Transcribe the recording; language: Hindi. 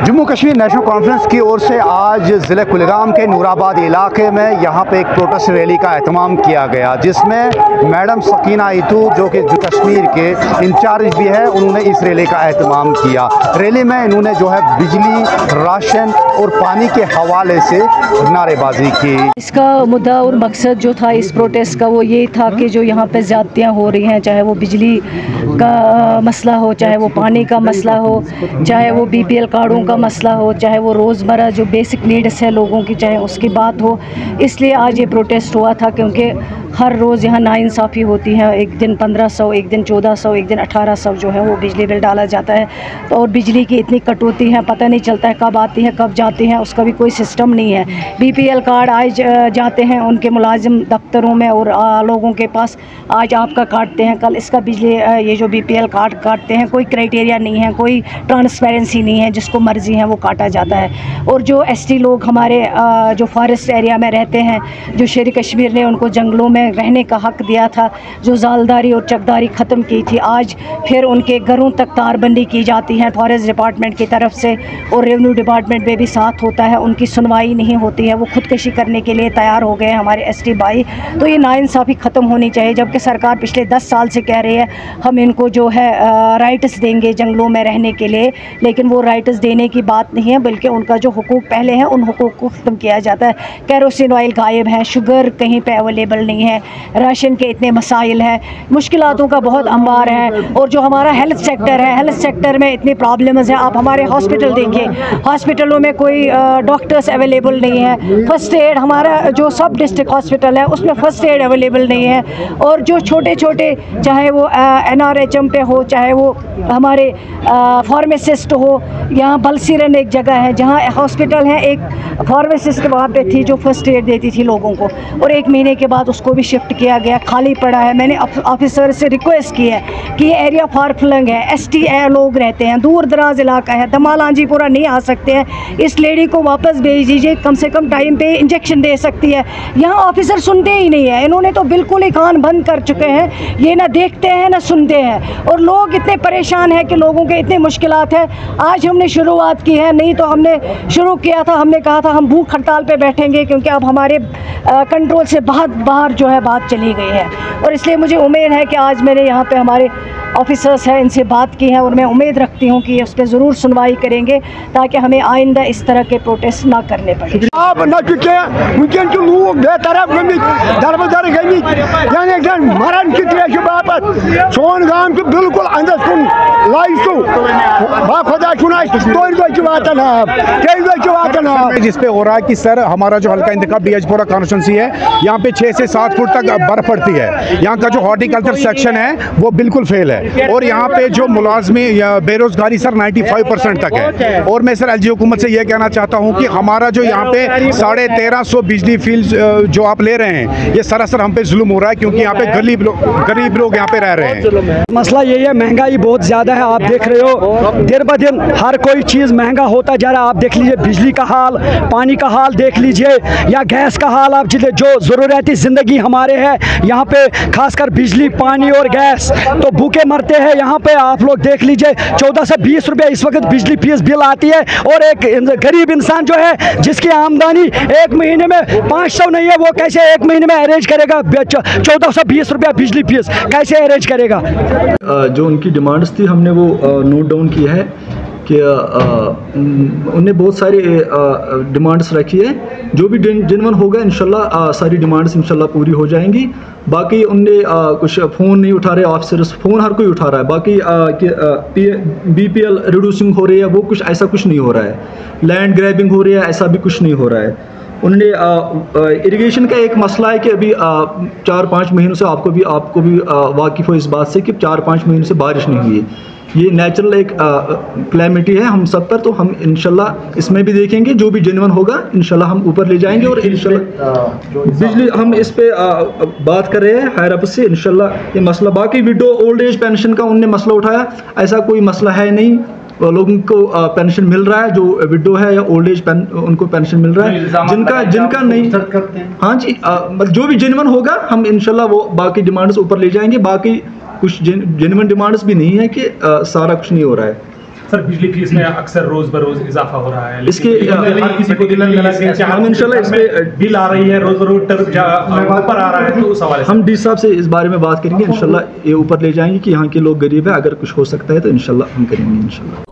जम्मू कश्मीर नेशनल कॉन्फ्रेंस की ओर से आज ज़िले कुलगाम के नूराबाद इलाके में यहाँ पे एक प्रोटेस्ट रैली का एहतमाम किया गया, जिसमें मैडम सकीना इतू जो कि कश्मीर के इंचार्ज भी है, उन्होंने इस रैली का एहतमाम किया। रैली में इन्होंने जो है बिजली, राशन और पानी के हवाले से नारेबाजी की। इसका मुद्दा और मकसद जो था इस प्रोटेस्ट का वो ये था कि जो यहाँ पे ज़्यादतियाँ हो रही हैं, चाहे वो बिजली का मसला हो, चाहे वो पानी का मसला हो, चाहे वो BPL कार्डों का मसला हो, चाहे वो रोज़मर्रा जो बेसिक नीड्स है लोगों की, चाहे उसकी बात हो। इसलिए आज ये प्रोटेस्ट हुआ था क्योंकि हर रोज़ यहाँ नाइंसाफ़ी होती है। एक दिन 1500, एक दिन 1400, एक दिन 1800 जो है वो बिजली बिल डाला जाता है। तो और बिजली की इतनी कटौती है, पता नहीं चलता है कब आती है कब जाती हैं, उसका भी कोई सिस्टम नहीं है। BPL कार्ड आज जाते हैं उनके मुलाजिम दफ्तरों में और लोगों के पास, आज आपका काटते हैं, कल इसका बिजली ये जो BPL कार्ड काटते हैं, कोई क्राइटेरिया नहीं है, कोई ट्रांसपेरेंसी नहीं है, जिसको मर्ज़ी है वो काटा जाता है। और जो ST लोग हमारे जो फॉरेस्ट एरिया में रहते हैं, जो शेर कश्मीर ने उनको जंगलों में रहने का हक़ दिया था, जो जालदारी और चकदारी ख़त्म की थी, आज फिर उनके घरों तक तारबंदी की जाती है फॉरेस्ट डिपार्टमेंट की तरफ से, और रेवेन्यू डिपार्टमेंट में भी साथ होता है, उनकी सुनवाई नहीं होती है, वो खुदकशी करने के लिए तैयार हो गए हैं हमारे ST भाई। तो ये नाइंसाफ़ी ख़त्म होनी चाहिए, जबकि सरकार पिछले 10 साल से कह रही है हम इनको जो है राइट्स देंगे जंगलों में रहने के लिए, लेकिन वो राइट्स देने की बात नहीं है, बल्कि उनका जो हुकूक पहले हैं उन हुकूक को ख़त्म किया जाता है। केरोसिन ऑयल गायब है, शुगर कहीं पे अवेलेबल नहीं है, राशन के इतने मसाइल हैं, मुश्किलातों का बहुत अंबार है। और जो हमारा हेल्थ सेक्टर है, हेल्थ सेक्टर में इतनी प्रॉब्लम्स हैं। आप हमारे हॉस्पिटल देखिए, हॉस्पिटलों में कोई डॉक्टर्स अवेलेबल नहीं है। फर्स्ट एड, हमारा जो सब डिस्ट्रिक्ट हॉस्पिटल है उसमें फ़र्स्ट एड अवेलेबल नहीं है। और जो छोटे छोटे, चाहे वो NRHM पे हो, चाहे वो हमारे फार्मासिस्ट हो, यहाँ बलसीरन एक जगह है जहाँ हॉस्पिटल है, एक फार्मासिस्ट वहाँ पे थी जो फर्स्ट एड देती थी लोगों को, और 1 महीने के बाद उसको भी शिफ्ट किया गया, खाली पड़ा है। मैंने ऑफिसर से रिक्वेस्ट की है कि ये एरिया फार फ्लंग है, ST लोग रहते हैं, दूर दराज इलाका है, दमालांजी पूरा नहीं आ सकते हैं, इस लेडी को वापस भेज दीजिए, कम से कम टाइम पे इंजेक्शन दे सकती है। यहाँ ऑफिसर सुनते ही नहीं है, इन्होंने तो बिल्कुल ही कान बंद कर चुके हैं, ये ना देखते हैं ना सुनते हैं, और लोग इतने परेशान हैं कि लोगों के इतने मुश्किलात हैं। आज हमने शुरुआत की है, नहीं तो हमने शुरू किया था, हमने कहा था हम भूख हड़ताल पे बैठेंगे, क्योंकि अब हमारे कंट्रोल से बहुत बाहर जो है बात चली गई है। और इसलिए मुझे उम्मीद है कि आज मैंने यहाँ पे हमारे ऑफिसर्स हैं, इनसे बात की है, और मैं उम्मीद रखती हूँ कि उस पर ज़रूर सुनवाई करेंगे, ताकि हमें आइंदा इस तरह के प्रोटेस्ट ना करने पड़े। बिल्कुल जिस पे हो रहा है कि सर हमारा जो हल्का इंतखाब BHपुरा कॉन्स्टिट्यूंसी है, यहाँ पे 6 से 7 फुट तक बर्फ पड़ती है। यहाँ का जो हॉर्टिकल्चर सेक्शन है वो बिल्कुल फेल है, और यहाँ पे जो मुलाजमी या बेरोजगारी सर 95% तक है। और मैं सर LG हुकूमत से ये कहना चाहता हूँ कि हमारा जो यहाँ पे 1350 बिजली फील्ड जो आप ले रहे हैं, ये सरासर हम पे जुल्म हो रहा है, क्योंकि यहाँ पे गरीब लोग यहाँ पे रह रहे हैं। मसला यही है, महंगाई बहुत ज़्यादा है। आप देख रहे हो दिन ब दिन हर कोई चीज़ महंगा होता जा रहा है। आप देख लीजिए बिजली का हाल, पानी का हाल देख लीजिए, या गैस का हाल। आप जो ज़रूरती ज़िंदगी हमारे है यहाँ पे, खासकर बिजली, पानी और गैस, तो भूखे मरते हैं यहाँ पे। आप लोग देख लीजिए 14 से 20 रुपये इस वक्त बिजली फीस बिल आती है, और एक गरीब इंसान जो है जिसकी आमदनी 1 महीने में 500 नहीं है, वो कैसे 1 महीने में अरेंज करेगा 1420 रुपये बिजली फीस कैसे अरेंज करेगा। जो उनकी डिमांड्स थी हमने वो नोट डाउन किया है कि उन्हें बहुत सारी डिमांड्स रखी है। जो भी जेन्युइन होगा इंशाल्लाह सारी डिमांड्स इंशाल्लाह पूरी हो जाएंगी। बाकी उनने कुछ फ़ोन नहीं उठा रहे ऑफिसर्स, फ़ोन हर कोई उठा रहा है। बाकी BPL रिड्यूसिंग हो रही है, वो कुछ ऐसा कुछ नहीं हो रहा है। लैंड ग्रैबिंग हो रही है, ऐसा भी कुछ नहीं हो रहा है। उन्होंने इरिगेशन का एक मसला है कि अभी 4-5 महीनों से आपको भी वाकिफ़ हो इस बात से कि 4-5 महीनों से बारिश नहीं हुई। ये नेचुरल एक क्लैमिटी है हम सब पर, तो हम इंशाल्लाह इसमें भी देखेंगे, जो भी जेन्युइन होगा इंशाल्लाह हम ऊपर ले जाएंगे। और इंशाल्लाह बिजली हम इस पे बात कर रहे हैं हायर अप से, इंशाल्लाह ये मसला। बाकी विडो ओल्ड एज पेंशन का उनने मसला उठाया, ऐसा कोई मसला है नहीं। लोगों को पेंशन मिल रहा है, जो विडो है या ओल्ड एज उनको पेंशन मिल रहा है, जिनका नहीं। हाँ जी, जो भी जेन्युइन होगा हम इंशाल्लाह वो बाकी डिमांड्स ऊपर ले जाएंगे। बाकी कुछ जेन्युइन डिमांड्स भी नहीं है कि सारा कुछ नहीं हो रहा है। सर बिजली फीस में अक्सर रोज बरोज इजाफा हो रहा है, इसके हर किसी को दिलन हम इंशाल्लाह इस पे बिल आ रही है, रोज बरोज ऊपर आ रहा है, तो उस हवाले से हम डी साहब से इस बारे में बात करेंगे इंशाल्लाह, ये ऊपर ले जाएंगे कि यहाँ के लोग गरीब है, अगर कुछ हो सकता है तो इंशाल्लाह हम करेंगे इंशाल्लाह।